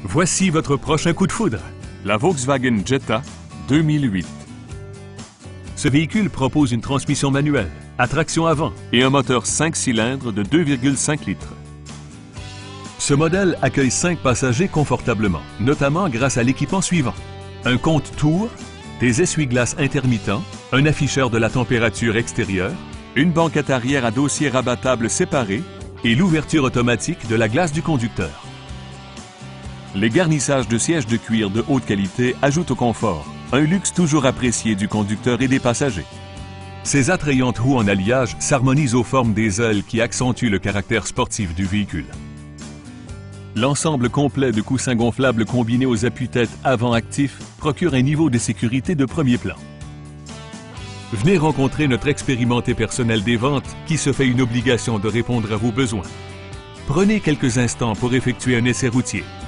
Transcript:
Voici votre prochain coup de foudre. La Volkswagen Jetta 2008 Ce véhicule propose une transmission manuelle, à traction avant, et un moteur 5 cylindres de 2,5 litres. Ce modèle accueille 5 passagers confortablement, notamment grâce à l'équipement suivant. Un compte-tours, des essuie-glaces intermittents, un afficheur de la température extérieure, Une banquette arrière à dossier rabattable séparé, et l'ouverture automatique de la glace du conducteur. les garnissages de sièges de cuir de haute qualité ajoutent au confort, un luxe toujours apprécié du conducteur et des passagers. Ces attrayantes roues en alliage s'harmonisent aux formes des ailes qui accentuent le caractère sportif du véhicule. L'ensemble complet de coussins gonflables combinés aux appuis-têtes avant actifs procure un niveau de sécurité de premier plan. Venez rencontrer notre expérimenté personnel des ventes qui se fait une obligation de répondre à vos besoins. Prenez quelques instants pour effectuer un essai routier.